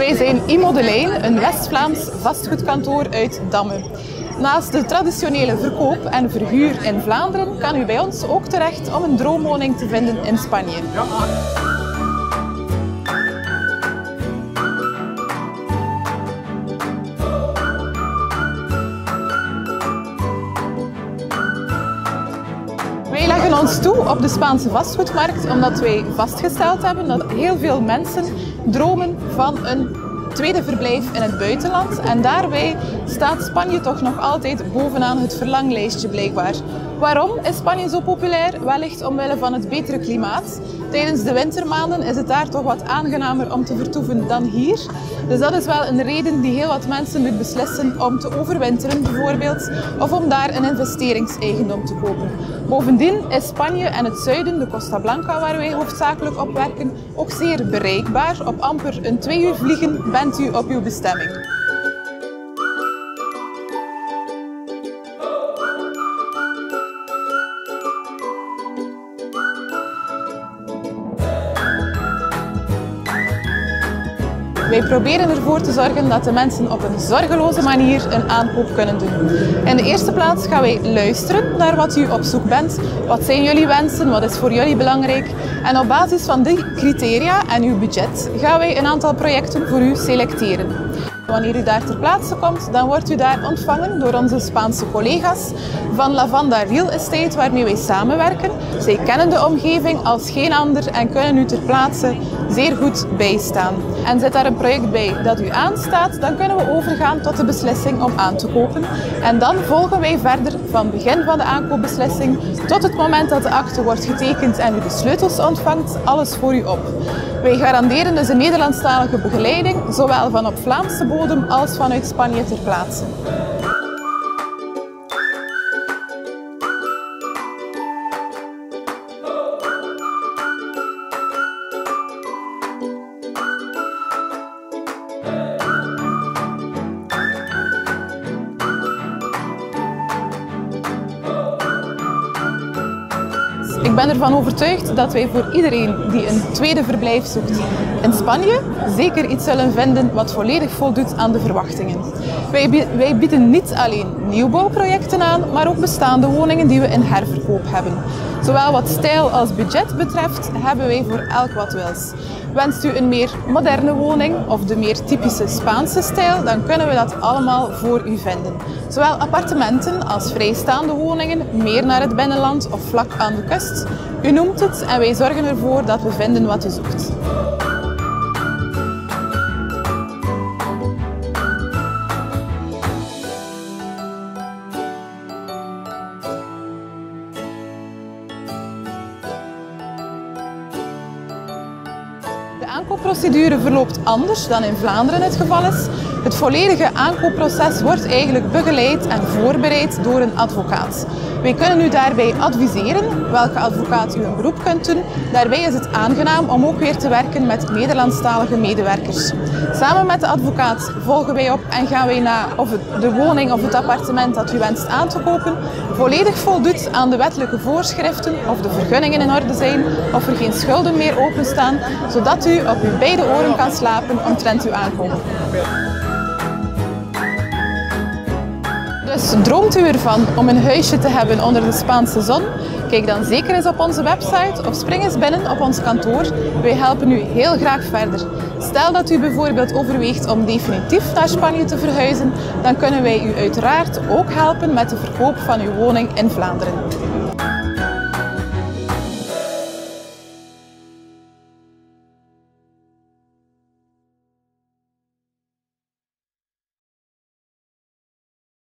Wij zijn Immodelein, een West-Vlaams vastgoedkantoor uit Damme. Naast de traditionele verkoop en verhuur in Vlaanderen kan u bij ons ook terecht om een droomwoning te vinden in Spanje. Wij leggen ons toe op de Spaanse vastgoedmarkt omdat wij vastgesteld hebben dat heel veel mensen dromen van een tweede verblijf in het buitenland. En daarbij staat Spanje toch nog altijd bovenaan het verlanglijstje blijkbaar. Waarom is Spanje zo populair? Wellicht omwille van het betere klimaat. Tijdens de wintermaanden is het daar toch wat aangenamer om te vertoeven dan hier. Dus dat is wel een reden die heel wat mensen doet beslissen om te overwinteren bijvoorbeeld, of om daar een investeringseigendom te kopen. Bovendien is Spanje en het zuiden, de Costa Blanca waar wij hoofdzakelijk op werken, ook zeer bereikbaar. Op amper een 2 uur vliegen bent u op uw bestemming. Wij proberen ervoor te zorgen dat de mensen op een zorgeloze manier een aankoop kunnen doen. In de eerste plaats gaan wij luisteren naar wat u op zoek bent. Wat zijn jullie wensen? Wat is voor jullie belangrijk? En op basis van die criteria en uw budget gaan wij een aantal projecten voor u selecteren. Wanneer u daar ter plaatse komt, dan wordt u daar ontvangen door onze Spaanse collega's van Lavanda Real Estate, waarmee wij samenwerken. Zij kennen de omgeving als geen ander en kunnen u ter plaatse zeer goed bijstaan. En zit daar een project bij dat u aanstaat, dan kunnen we overgaan tot de beslissing om aan te kopen. En dan volgen wij verder van begin van de aankoopbeslissing tot het moment dat de akte wordt getekend en u de sleutels ontvangt, alles voor u op. Wij garanderen dus een Nederlandstalige begeleiding, zowel van op Vlaamse bodem als vanuit Spanje ter plaatse. Ik ben ervan overtuigd dat wij voor iedereen die een tweede verblijf zoekt in Spanje zeker iets zullen vinden wat volledig voldoet aan de verwachtingen. Wij bieden niet alleen nieuwbouwprojecten aan, maar ook bestaande woningen die we in herverkoop hebben. Zowel wat stijl als budget betreft hebben wij voor elk wat wils. Wenst u een meer moderne woning of de meer typische Spaanse stijl, dan kunnen we dat allemaal voor u vinden. Zowel appartementen als vrijstaande woningen, meer naar het binnenland of vlak aan de kust. U noemt het en wij zorgen ervoor dat we vinden wat u zoekt. De aankoopprocedure verloopt anders dan in Vlaanderen het geval is. Het volledige aankoopproces wordt eigenlijk begeleid en voorbereid door een advocaat. Wij kunnen u daarbij adviseren welke advocaat u een beroep kunt doen. Daarbij is het aangenaam om ook weer te werken met Nederlandstalige medewerkers. Samen met de advocaat volgen wij op en gaan wij na of de woning of het appartement dat u wenst aan te kopen volledig voldoet aan de wettelijke voorschriften, of de vergunningen in orde zijn, of er geen schulden meer openstaan, zodat u op uw beide oren kan slapen omtrent uw aankoop. Dus droomt u ervan om een huisje te hebben onder de Spaanse zon? Kijk dan zeker eens op onze website of spring eens binnen op ons kantoor. Wij helpen u heel graag verder. Stel dat u bijvoorbeeld overweegt om definitief naar Spanje te verhuizen, dan kunnen wij u uiteraard ook helpen met de verkoop van uw woning in Vlaanderen.